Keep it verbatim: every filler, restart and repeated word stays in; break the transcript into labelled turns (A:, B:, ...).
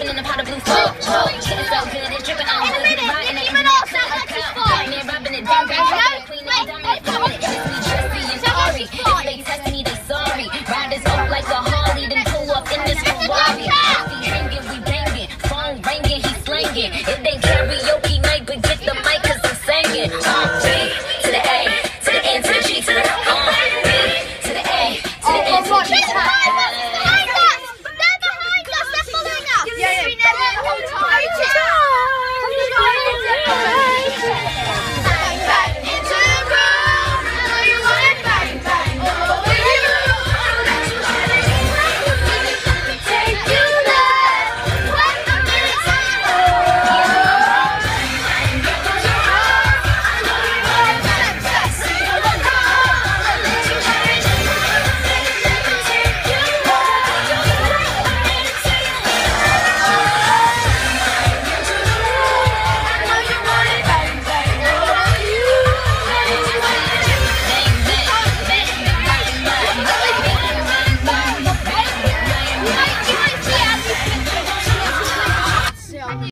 A: Sipping in a pot of blue smoke. Getting so good, it's dripping on good. Get it right in the internet. Rubbing it, rubbing it, down, down, down. Queen and dominant, dominant. It's me, Jesse, and Ari. If they test me, they sorry. Riders up like a Harley, then pull up in this Ferrari. We hanging, we banging. Phone ringing, he slanging. It ain't karaoke night, but get the mic 'cause I'm singing. Uh, B to the A, to the N, to the G, to the uh, B to the A, to the N, to the G, to the